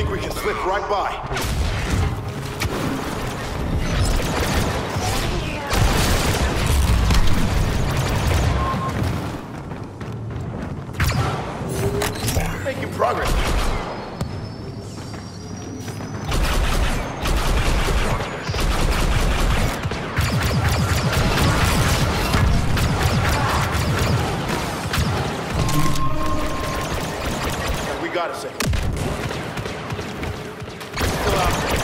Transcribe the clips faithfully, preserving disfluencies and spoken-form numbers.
think we can slip right by. Making progress. We got a second. Still out there.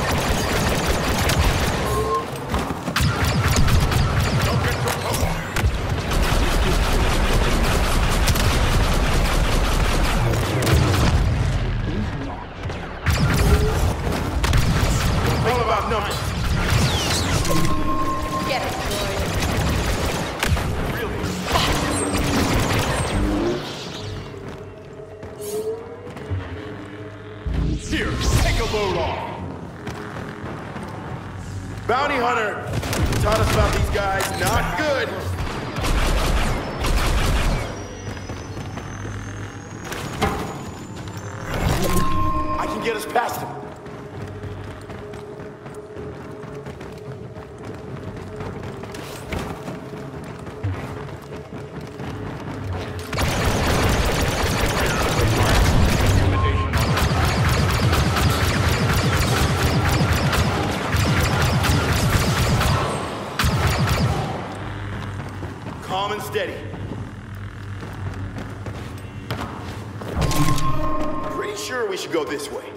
Don't get too close. All about numbers. Get it, Lloyd. Really? Here, take a load off. Bounty Hunter taught us about these guys. Not good. I can get us past him. Calm and steady. Pretty sure we should go this way.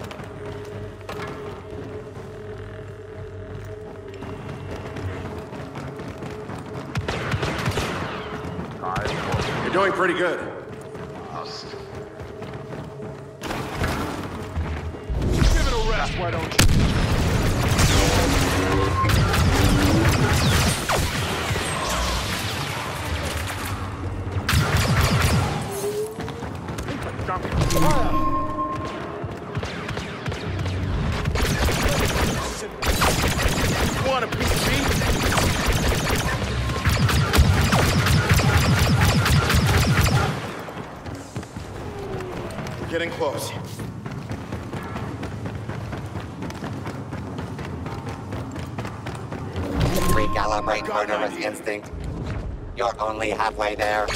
You're doing pretty good. Give it a rest, why don't you? Want a piece of me? We're getting close. Recalibrate murderous instinct. You're only halfway there.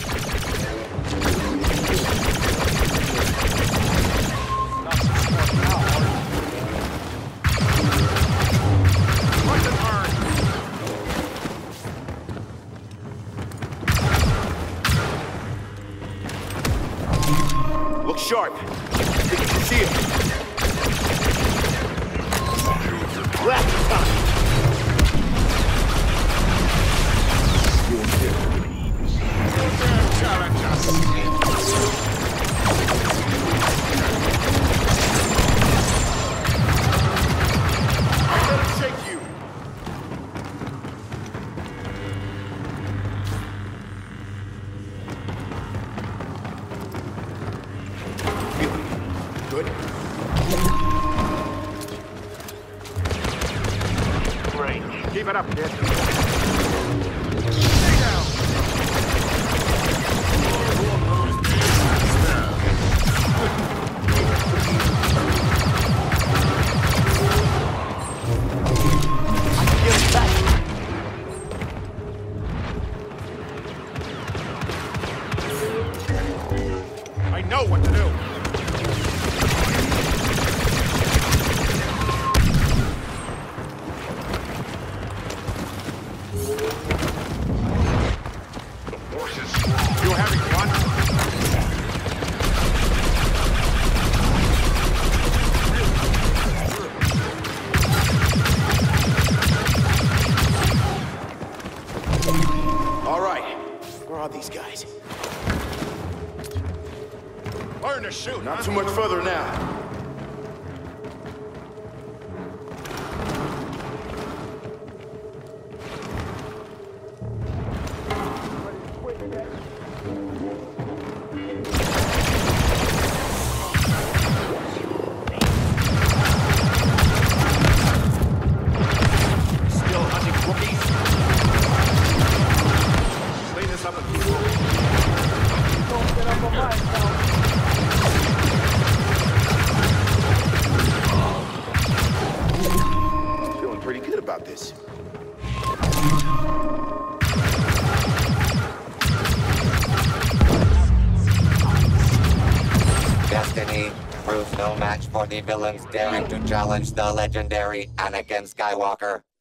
Look sharp. I think you can see him. Last time. Let him shake you. Good. Great. Keep it up, kid. Stay down. I can get us back. I know what to do. You're having fun? All right. Where are these guys? Learn to shoot. Not too much further now. pretty good about this. Destiny proves no match for the villains daring to challenge the legendary Anakin Skywalker.